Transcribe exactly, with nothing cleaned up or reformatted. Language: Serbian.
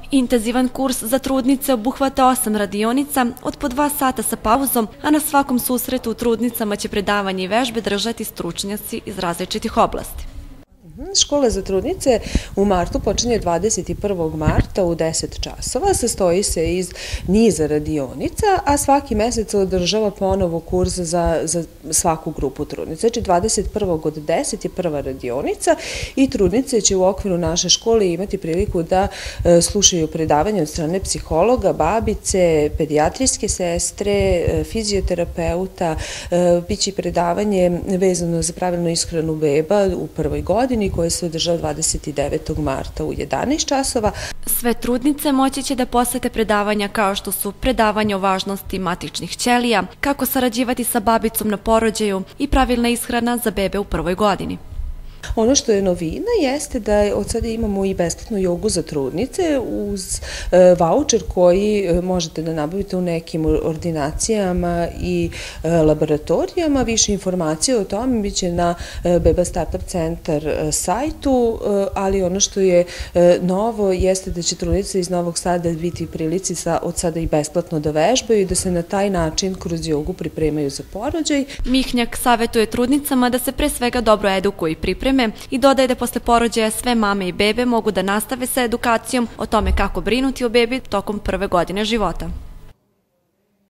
Intenzivan kurs za trudnice obuhvata osam radionica od po dva sata sa pauzom, a na svakom susretu u trudnicama će predavanje i vežbe držati stručnjaci iz različitih oblasti. Škola za trudnice u martu počinje dvadeset prvog marta u deset časova, sastoji se iz niza radionica, a svaki mesec održava ponovo kurs za, za svaku grupu trudnica. Znači dvadeset prvog od deset je prva radionica i trudnice će u okviru naše škole imati priliku da e, slušaju predavanje od strane psihologa, babice, pedijatrijske sestre, e, fizioterapeuta, e, biće predavanje vezano za pravilnu ishranu beba u prvoj godini, koje se održava dvadeset devetog marta u jedanaest časova. Sve trudnice moći će da posete predavanja kao što su predavanje o važnosti matičnih ćelija, kako sarađivati sa babicom na porođaju i pravilna ishrana za bebe u prvoj godini. Ono što je novina jeste da od sada imamo i besplatnu jogu za trudnice uz e, vaučer koji možete da nabavite u nekim ordinacijama i e, laboratorijama. Više informacije o tome biće na e, Beba Startup Centar e, sajtu, e, ali ono što je e, novo jeste da će trudnice iz Novog Sada biti u prilici sa, od sada i besplatno da vežbaju i da se na taj način kroz jogu pripremaju za porođaj. Mihnjak savetuje trudnicama da se pre svega dobro edukuju i pripreme i dodaje da posle porođaja sve mame i bebe mogu da nastave sa edukacijom o tome kako brinuti o bebi tokom prve godine života.